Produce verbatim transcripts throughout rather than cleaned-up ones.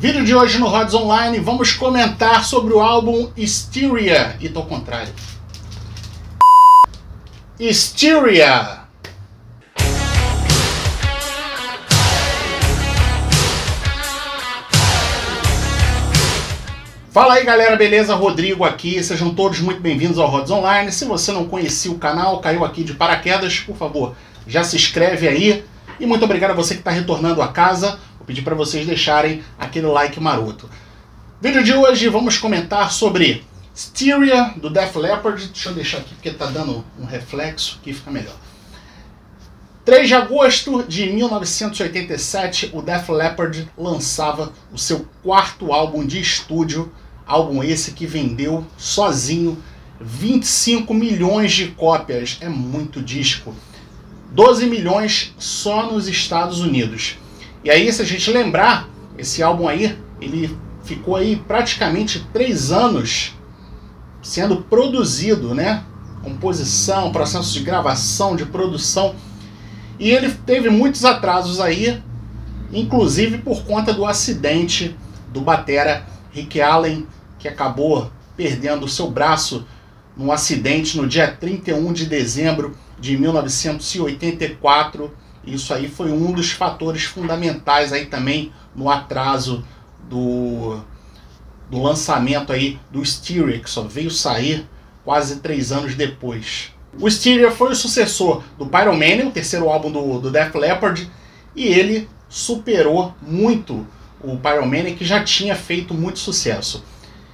Vídeo de hoje no Rods Online, vamos comentar sobre o álbum Hysteria. E tô ao contrário. Hysteria. Fala aí galera, beleza? Rodrigo aqui, sejam todos muito bem-vindos ao Rods Online. Se você não conhecia o canal, caiu aqui de paraquedas, por favor, já se inscreve aí. E muito obrigado a você que está retornando a casa. Vou pedir para vocês deixarem aquele like maroto. Vídeo de hoje vamos comentar sobre Hysteria do Def Leppard. Deixa eu deixar aqui porque está dando um reflexo, aqui fica melhor. três de agosto de mil novecentos e oitenta e sete, o Def Leppard lançava o seu quarto álbum de estúdio, álbum esse que vendeu sozinho vinte e cinco milhões de cópias, é muito disco, doze milhões só nos Estados Unidos. E aí, se a gente lembrar, esse álbum aí, ele ficou aí praticamente três anos sendo produzido, né? Composição, processo de gravação, de produção. E ele teve muitos atrasos aí, inclusive por conta do acidente do batera Rick Allen, que acabou perdendo o seu braço num acidente no dia trinta e um de dezembro de mil novecentos e oitenta e quatro. Isso aí foi um dos fatores fundamentais aí também no atraso do, do lançamento aí do Hysteria, que só veio sair quase três anos depois. O Hysteria foi o sucessor do Pyromania, o terceiro álbum do, do Def Leppard, e ele superou muito o Pyromania, que já tinha feito muito sucesso.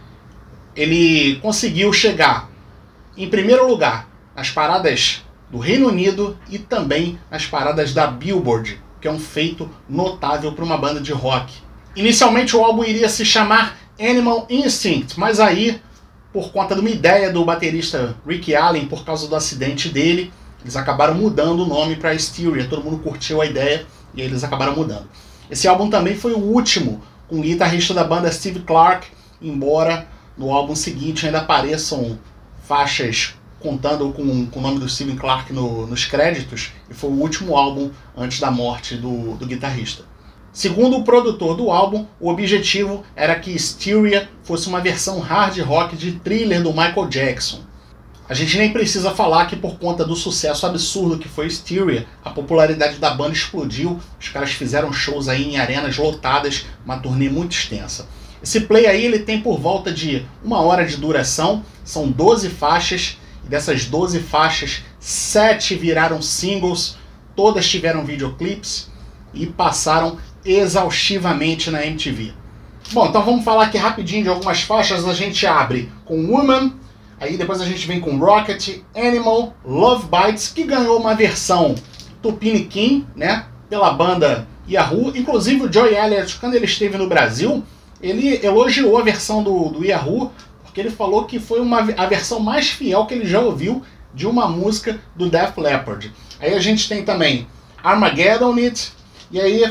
Ele conseguiu chegar em primeiro lugar nas paradas do Reino Unido e também nas paradas da Billboard, que é um feito notável para uma banda de rock. Inicialmente o álbum iria se chamar Animal Instinct, mas aí, por conta de uma ideia do baterista Rick Allen, por causa do acidente dele, eles acabaram mudando o nome para Hysteria. Todo mundo curtiu a ideia e eles acabaram mudando. Esse álbum também foi o último com o guitarrista da banda Steve Clark, embora no álbum seguinte ainda apareçam faixas contando com, com o nome do Steve Clark no, nos créditos, e foi o último álbum antes da morte do, do guitarrista. Segundo o produtor do álbum, o objetivo era que Hysteria fosse uma versão hard rock de Thriller do Michael Jackson. A gente nem precisa falar que por conta do sucesso absurdo que foi Hysteria, a popularidade da banda explodiu, os caras fizeram shows aí em arenas lotadas, uma turnê muito extensa. Esse play aí ele tem por volta de uma hora de duração, são doze faixas, e dessas doze faixas, sete viraram singles, todas tiveram videoclipes e passaram exaustivamente na M T V. Bom, então vamos falar aqui rapidinho de algumas faixas. A gente abre com Woman, aí depois a gente vem com Rocket, Animal, Love Bites, que ganhou uma versão Tupiniquim, né, pela banda Yahoo. Inclusive o Joey Elliott, quando ele esteve no Brasil, ele elogiou a versão do, do Yahoo, porque ele falou que foi uma, a versão mais fiel que ele já ouviu de uma música do Def Leppard. Aí a gente tem também Armageddon It, e aí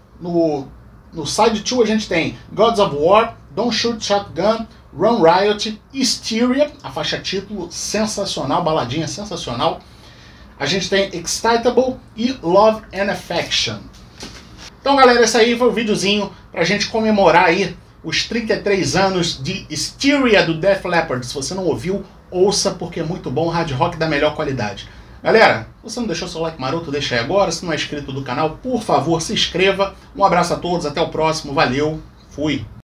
no, no Side dois a gente tem Gods of War, Don't Shoot Shotgun, Run Riot, Hysteria, a faixa título sensacional, baladinha sensacional. A gente tem Excitable e Love and Affection. Então galera, esse aí foi o videozinho pra gente comemorar aí os trinta e três anos de Hysteria do Def Leppard. Se você não ouviu, ouça porque é muito bom, hard rock da melhor qualidade. Galera, se você não deixou seu like maroto, deixa aí agora. Se não é inscrito do canal, por favor, se inscreva. Um abraço a todos, até o próximo, valeu, fui!